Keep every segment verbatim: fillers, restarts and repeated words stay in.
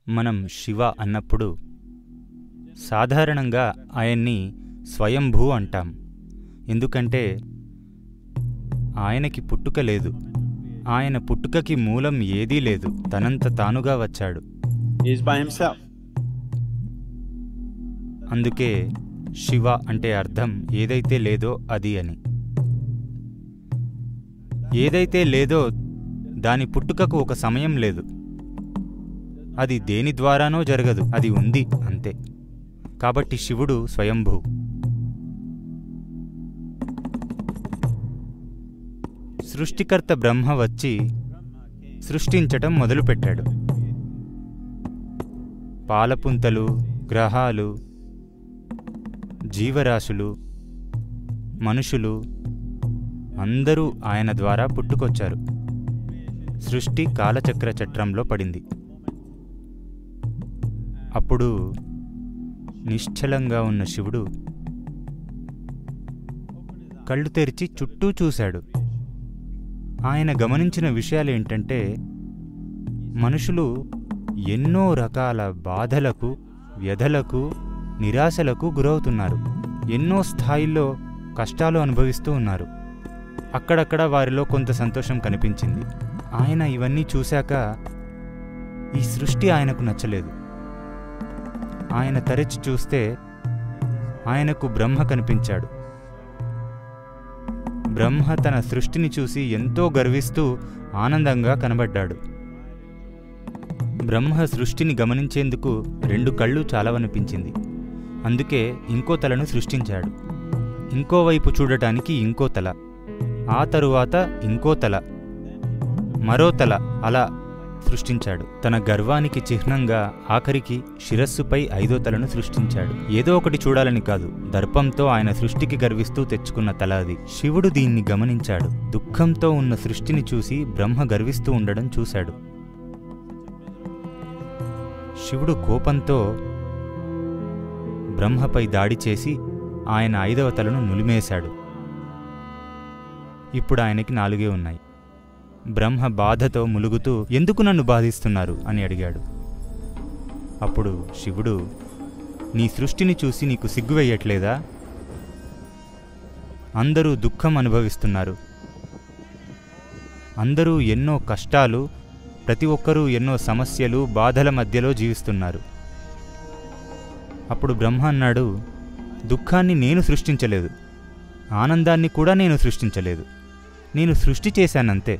మనం శివ అన్నప్పుడు సాధారణంగా ఆయన్ని స్వయంభూ అంటాం. ఎందుకంటే ఆయనకి పుట్టుక లేదు. ఆయన పుట్టుకకి మూలం ఏదీ లేదు. తనంత తానుగా వచ్చాడు. He is by himself. అందుకే శివ అంటే అర్థం ఏదైతే లేదో అది అని. ఏదైతే లేదో దాని పుట్టుకకు ఒక సమయం లేదు. అది దేని ద్వారానో జరగదు. అది ఉంది అంతే. కాబట్టి శివుడు స్వయంభూ. సృష్టికర్త బ్రహ్మ వచ్చి సృష్టించటం మొదలుపెట్టాడు. పాలపుంతలు, గ్రహాలు, జీవరాశులు, మనుషులు అందరూ ఆయన ద్వారా పుట్టుకొచ్చారు. సృష్టి కాలచక్ర చట్రంలో పడింది. అప్పుడు నిశ్చలంగా ఉన్న శివుడు కళ్ళు తెరిచి చుట్టూ చూశాడు. ఆయన గమనించిన విషయాలేంటంటే, మనుషులు ఎన్నో రకాల బాధలకు, వ్యధలకు, నిరాశలకు గురవుతున్నారు. ఎన్నో స్థాయిల్లో కష్టాలు అనుభవిస్తూ ఉన్నారు. అక్కడక్కడ వారిలో కొంత సంతోషం కనిపించింది. ఆయన ఇవన్నీ చూశాక ఈ సృష్టి ఆయనకు నచ్చలేదు. ఆయన తరచి చూస్తే ఆయనకు బ్రహ్మ కనిపించాడు. బ్రహ్మ తన సృష్టిని చూసి ఎంతో గర్విస్తూ ఆనందంగా కనబడ్డాడు. బ్రహ్మ సృష్టిని గమనించేందుకు రెండు కళ్ళు చాలవనిపించింది. అందుకే ఇంకో తలను సృష్టించాడు. ఇంకోవైపు చూడటానికి ఇంకో తల, ఆ తరువాత ఇంకో తల, మరో తల, అలా సృష్టించాడు. తన గర్వానికి చిహ్నంగా ఆఖరికి శిరస్సుపై ఐదో తలను సృష్టించాడు. ఏదో ఒకటి చూడాలని కాదు, దర్పంతో ఆయన సృష్టికి గర్విస్తూ తెచ్చుకున్న తల అది. శివుడు దీన్ని గమనించాడు. దుఃఖంతో ఉన్న సృష్టిని చూసి బ్రహ్మ గర్విస్తూ ఉండడం చూశాడు. శివుడు కోపంతో బ్రహ్మపై దాడి చేసి ఆయన ఐదవ తలను నులిమేశాడు. ఇప్పుడు ఆయనకి నాలుగే ఉన్నాయి. బ్రహ్మ బాధతో ములుగుతూ, ఎందుకు నన్ను బాధిస్తున్నారు అని అడిగాడు. అప్పుడు శివుడు, నీ సృష్టిని చూసి నీకు సిగ్గు వేయట్లేదా? అందరూ దుఃఖం అనుభవిస్తున్నారు. అందరూ ఎన్నో కష్టాలు, ప్రతి ఒక్కరూ ఎన్నో సమస్యలు, బాధల మధ్యలో జీవిస్తున్నారు. అప్పుడు బ్రహ్మ అన్నాడు, దుఃఖాన్ని నేను సృష్టించలేదు, ఆనందాన్ని కూడా నేను సృష్టించలేదు. నేను సృష్టి చేశానంతే.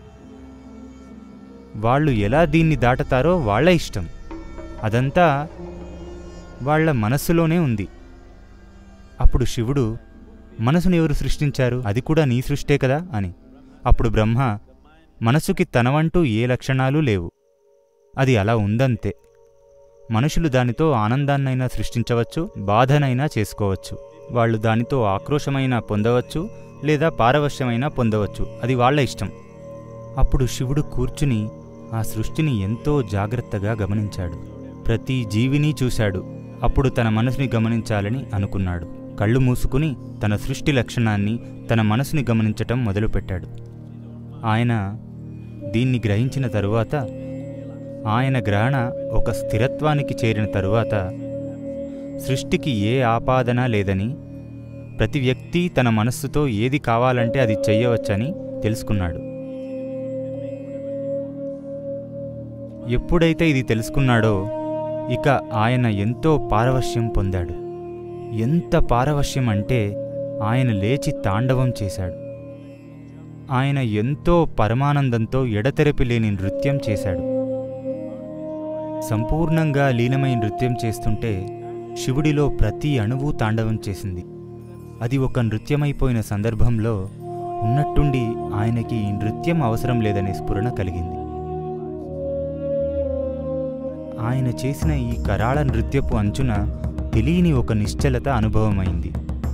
వాళ్ళు ఎలా దీన్ని దాటతారో వాళ్ళ ఇష్టం. అదంతా వాళ్ళ మనస్సులోనే ఉంది. అప్పుడు శివుడు, మనసును ఎవరు సృష్టించారు? అది కూడా నీ సృష్టే కదా అని. అప్పుడు బ్రహ్మ, మనసుకి తనవంటూ ఏ లక్షణాలు లేవు, అది అలా ఉందంతే. మనుషులు దానితో ఆనందాన్నైనా సృష్టించవచ్చు, బాధనైనా చేసుకోవచ్చు. వాళ్ళు దానితో ఆక్రోశమైనా పొందవచ్చు, లేదా పారవశ్యమైనా పొందవచ్చు. అది వాళ్ళ ఇష్టం. అప్పుడు శివుడు కూర్చుని ఆ సృష్టిని ఎంతో జాగ్రత్తగా గమనించాడు. ప్రతి జీవిని చూశాడు. అప్పుడు తన మనసుని గమనించాలని అనుకున్నాడు. కళ్ళు మూసుకుని తన సృష్టి లక్షణాన్ని, తన మనసుని గమనించటం మొదలుపెట్టాడు. ఆయన దీన్ని గ్రహించిన తరువాత, ఆయన గ్రహణ ఒక స్థిరత్వానికి చేరిన తరువాత, సృష్టికి ఏ ఆపాదన లేదని, ప్రతి వ్యక్తి తన మనస్సుతో ఏది కావాలంటే అది చెయ్యవచ్చని తెలుసుకున్నాడు. ఎప్పుడైతే ఇది తెలుసుకున్నాడో ఇక ఆయన ఎంతో పారవశ్యం పొందాడు. ఎంత పారవశ్యం అంటే ఆయన లేచి తాండవం చేశాడు. ఆయన ఎంతో పరమానందంతో ఎడతెరపి లేని నృత్యం చేశాడు. సంపూర్ణంగా లీనమై నృత్యం చేస్తుంటే శివుడిలో ప్రతి అణువు తాండవం చేసింది. అది ఒక నృత్యమైపోయిన సందర్భంలో ఉన్నట్టుండి ఆయనకి ఈ నృత్యం అవసరం లేదనే స్ఫురణ కలిగింది. ఆయన చేసిన ఈ కరాళ నృత్యపు అంచున తెలియని ఒక నిశ్చలత అనుభవమైంది.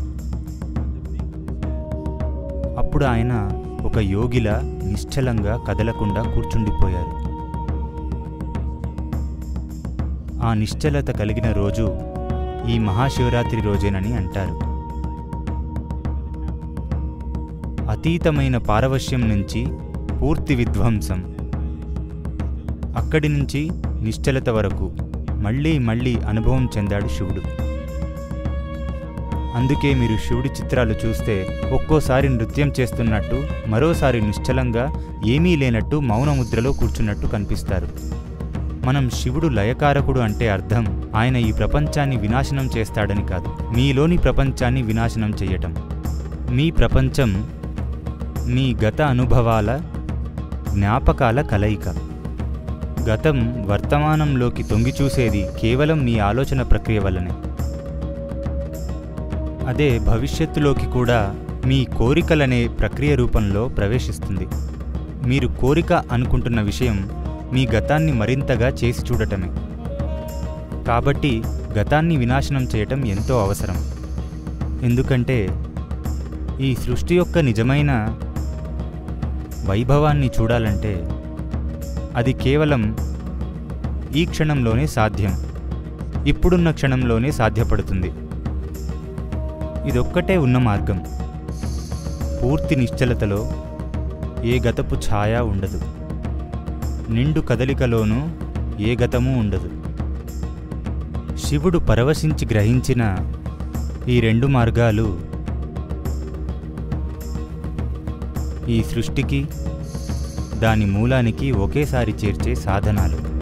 అప్పుడు ఆయన ఒక యోగిలా నిశ్చలంగా కదలకుండా కూర్చుండిపోయారు. ఆ నిశ్చలత కలిగిన రోజు ఈ మహాశివరాత్రి రోజేనని అంటారు. అతీతమైన పారవశ్యం నుంచి పూర్తి విధ్వంసం, అక్కడి నుంచి నిశ్చలత వరకు మళ్ళీ మళ్ళీ అనుభవం చెందాడు శివుడు. అందుకే మీరు శివుడి చిత్రాలు చూస్తే ఒక్కోసారి నృత్యం చేస్తున్నట్టు, మరోసారి నిశ్చలంగా ఏమీ లేనట్టు మౌనముద్రలో కూర్చున్నట్టు కనిపిస్తారు. మనం శివుడు లయకారకుడు అంటే అర్థం ఆయన ఈ ప్రపంచాన్ని వినాశనం చేస్తాడని కాదు, మీలోని ప్రపంచాన్ని వినాశనం చెయ్యటం. మీ ప్రపంచం మీ గత అనుభవాల, జ్ఞాపకాల కలయిక. గతం వర్తమానంలోకి తొంగి చూసేది కేవలం మీ ఆలోచన ప్రక్రియ వల్లనే. అదే భవిష్యత్తులోకి కూడా మీ కోరికలనే ప్రక్రియ రూపంలో ప్రవేశిస్తుంది. మీరు కోరిక అనుకుంటున్న విషయం మీ గతాన్ని మరింతగా చేసి చూడటమే. కాబట్టి గతాన్ని వినాశనం చేయటం ఎంతో అవసరం. ఎందుకంటే ఈ సృష్టి యొక్క నిజమైన వైభవాన్ని చూడాలంటే అది కేవలం ఈ క్షణంలోనే సాధ్యం, ఇప్పుడున్న క్షణంలోనే సాధ్యపడుతుంది. ఇదొక్కటే ఉన్న మార్గం. పూర్తి నిశ్చలతలో ఏ గతపు ఛాయ ఉండదు, నిండు కదలికలోనూ ఏ గతమూ ఉండదు. శివుడు పరవశించి గ్రహించిన ఈ రెండు మార్గాలు ఈ సృష్టికి, దాని మూలానికి ఒకేసారి చేర్చే సాధనాలు.